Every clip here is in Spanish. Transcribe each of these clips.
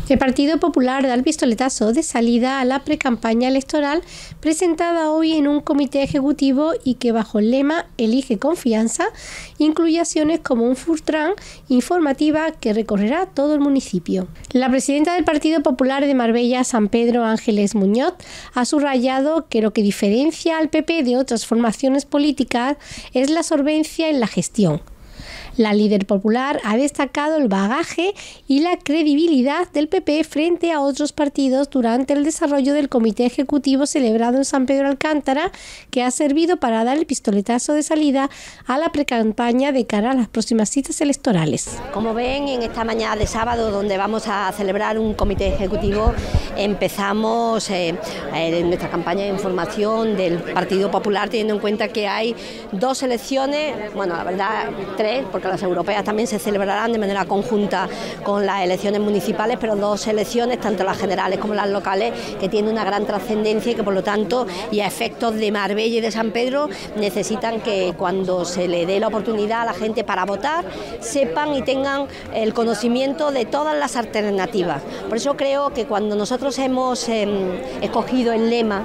El Partido Popular da el pistoletazo de salida a la precampaña electoral presentada hoy en un comité ejecutivo y que bajo el lema Elige Confianza incluye acciones como un food truck informativa que recorrerá todo el municipio. La presidenta del Partido Popular de Marbella, San Pedro, Ángeles Muñoz, ha subrayado que lo que diferencia al PP de otras formaciones políticas es la solvencia en la gestión. La líder popular ha destacado el bagaje y la credibilidad del PP frente a otros partidos durante el desarrollo del comité ejecutivo celebrado en San Pedro Alcántara, que ha servido para dar el pistoletazo de salida a la precampaña de cara a las próximas citas electorales. Como ven, en esta mañana de sábado, donde vamos a celebrar un comité ejecutivo, empezamos nuestra campaña de información del Partido Popular, teniendo en cuenta que hay dos elecciones, bueno, la verdad, tres, porque las europeas también se celebrarán de manera conjunta con las elecciones municipales, pero dos elecciones, tanto las generales como las locales, que tienen una gran trascendencia y que por lo tanto, y a efectos de Marbella y de San Pedro, necesitan que cuando se le dé la oportunidad a la gente para votar, sepan y tengan el conocimiento de todas las alternativas. Por eso creo que cuando nosotros hemos escogido el lema,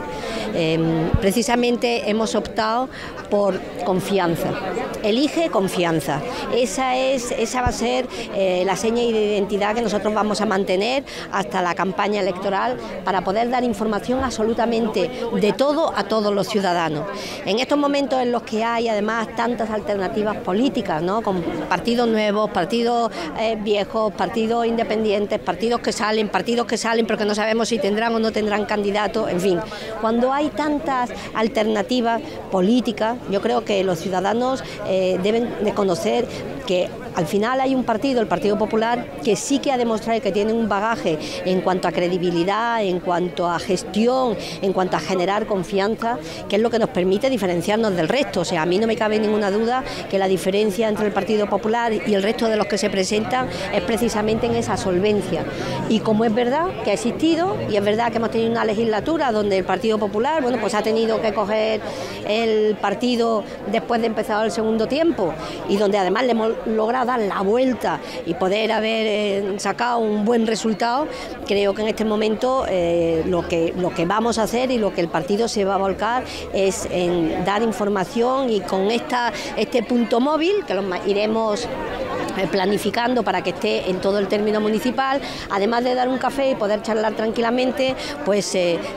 precisamente hemos optado por confianza. Elige confianza. Esa va a ser la seña de identidad que nosotros vamos a mantener hasta la campaña electoral para poder dar información absolutamente de todo a todos los ciudadanos. En estos momentos en los que hay además tantas alternativas políticas, ¿no?, con partidos nuevos, partidos viejos, partidos independientes, partidos que salen pero que no sabemos si tendrán o no tendrán candidatos, en fin, cuando hay tantas alternativas políticas, yo creo que los ciudadanos deben de conocer que al final hay un partido, el Partido Popular, que sí que ha demostrado que tiene un bagaje en cuanto a credibilidad, en cuanto a gestión, en cuanto a generar confianza, que es lo que nos permite diferenciarnos del resto. O sea, a mí no me cabe ninguna duda que la diferencia entre el Partido Popular y el resto de los que se presentan es precisamente en esa solvencia. Y como es verdad que ha existido, y es verdad que hemos tenido una legislatura donde el Partido Popular, bueno, pues ha tenido que coger el partido después de empezar el segundo tiempo, y donde además le hemos logrado dar la vuelta y poder haber sacado un buen resultado, creo que en este momento lo que vamos a hacer y lo que el partido se va a volcar es en dar información, y con este punto móvil que lo iremos planificando para que esté en todo el término municipal, además de dar un café y poder charlar tranquilamente, pues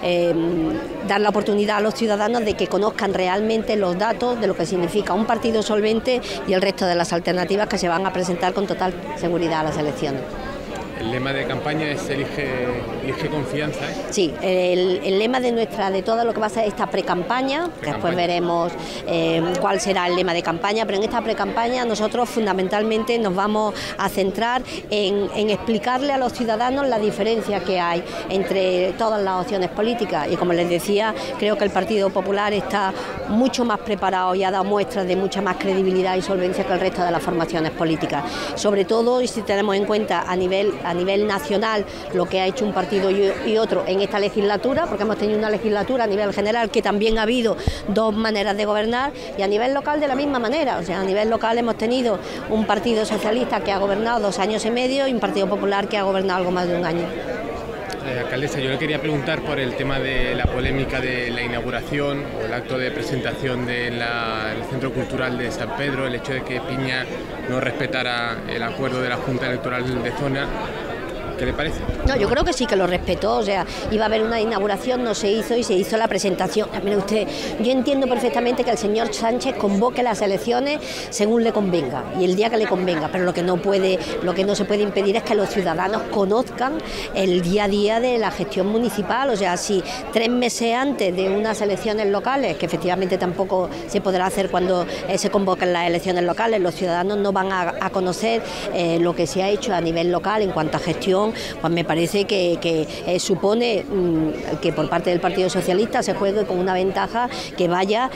dar la oportunidad a los ciudadanos de que conozcan realmente los datos de lo que significa un partido solvente y el resto de las alternativas que se van a presentar con total seguridad a las elecciones. El lema de campaña es elige confianza, ¿eh? Sí, el lema de todo lo que va a ser esta precampaña, que después veremos cuál será el lema de campaña, pero en esta precampaña nosotros fundamentalmente nos vamos a centrar en explicarle a los ciudadanos la diferencia que hay entre todas las opciones políticas, y como les decía, creo que el Partido Popular está mucho más preparado y ha dado muestras de mucha más credibilidad y solvencia que el resto de las formaciones políticas, sobre todo, y si tenemos en cuenta a nivel nacional lo que ha hecho un partido y otro en esta legislatura, porque hemos tenido una legislatura a nivel general que también ha habido dos maneras de gobernar, y a nivel local de la misma manera. O sea, a nivel local hemos tenido un partido socialista que ha gobernado 2 años y medio y un Partido Popular que ha gobernado algo más de 1 año. Alcaldesa, yo le quería preguntar por el tema de la polémica de la inauguración o el acto de presentación del Centro Cultural de San Pedro, el hecho de que Piña no respetara el acuerdo de la Junta Electoral de Zona. ¿Qué le parece? No, yo creo que sí que lo respetó. O sea, iba a haber una inauguración, no se hizo, y se hizo la presentación. Mire usted, yo entiendo perfectamente que el señor Sánchez convoque las elecciones según le convenga y el día que le convenga, pero lo que no se puede impedir es que los ciudadanos conozcan el día a día de la gestión municipal. O sea, si 3 meses antes de unas elecciones locales, que efectivamente tampoco se podrá hacer cuando se convoquen las elecciones locales, los ciudadanos no van a conocer lo que se ha hecho a nivel local en cuanto a gestión, pues me parece que supone que por parte del Partido Socialista se juegue con una ventaja que vaya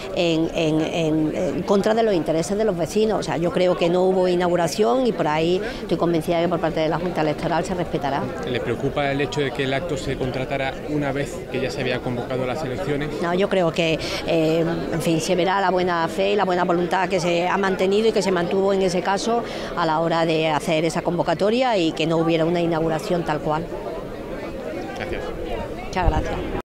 en contra de los intereses de los vecinos. O sea, yo creo que no hubo inauguración y por ahí estoy convencida de que por parte de la Junta Electoral se respetará. ¿Le preocupa el hecho de que el acto se contratara una vez que ya se había convocado las elecciones? No, yo creo que en fin, se verá la buena fe y la buena voluntad que se ha mantenido y que se mantuvo en ese caso a la hora de hacer esa convocatoria, y que no hubiera una inauguración tal cual. Gracias. Muchas gracias.